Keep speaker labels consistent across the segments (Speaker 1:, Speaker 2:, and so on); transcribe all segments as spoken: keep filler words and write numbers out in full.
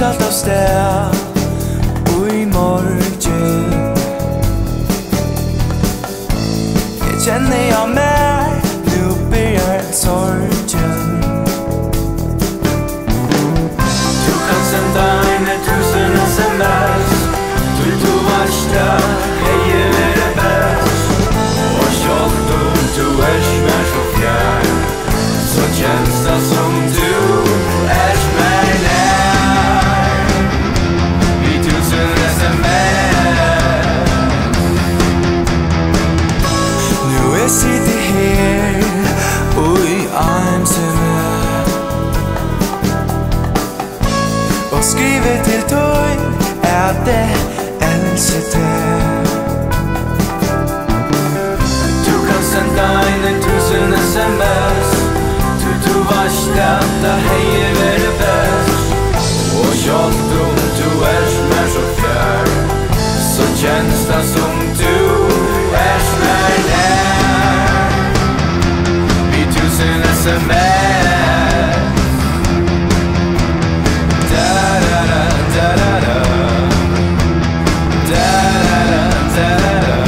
Speaker 1: allt av sted och i morgon jag känner jag med nu börjar sorgen. Du kan sända in ett tusen sms du tog värsta hej är det bäst och kjolt om du är smär så fjär så känns det som du är smär när i tusen sms. Nu jag sitter här och i ensamhet och skriver till dig att det älskar dig. Du kan sända in en tusen sms du tog värsta att hej är det bäst och kjolt om du är smär så fjär så känns det som du är smär när i tusen sms. Da-da-da, da-da-da, da-da-da, da-da-da.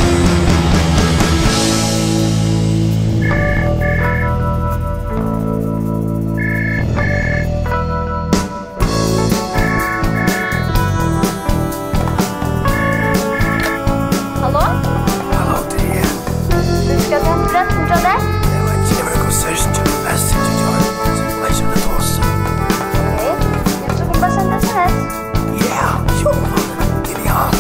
Speaker 2: Hallå?
Speaker 1: Hallå, det är
Speaker 2: Du ska ta en förrättning från det?
Speaker 1: det var en jävla konsert till bäst jag gör så jag känner till oss.
Speaker 2: Okej, jag tror hon bara sända sms.
Speaker 1: Ja, jo, genial.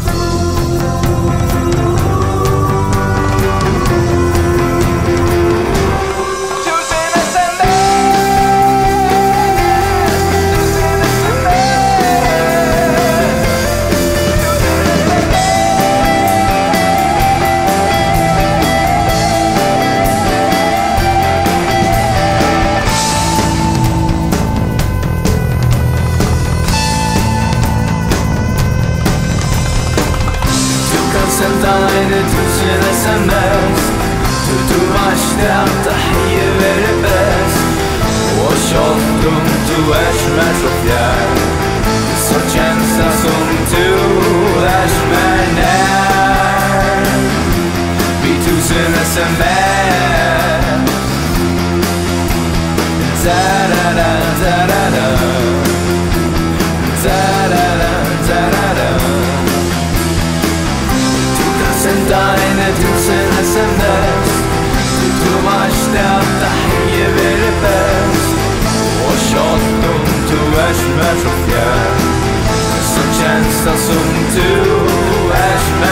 Speaker 1: Sända in ett tusen sms du tog värsta att hej är det bäst och kjolt om du är smär så fjär så känns det som du är smär när vid tusen sms. Da-da-da, da-da-da, da-da-da, da-da-da. Sända in ett tusen sms du tog värsta att hej är det bäst och kjolt om du är smär så fjär så känns det som du är smär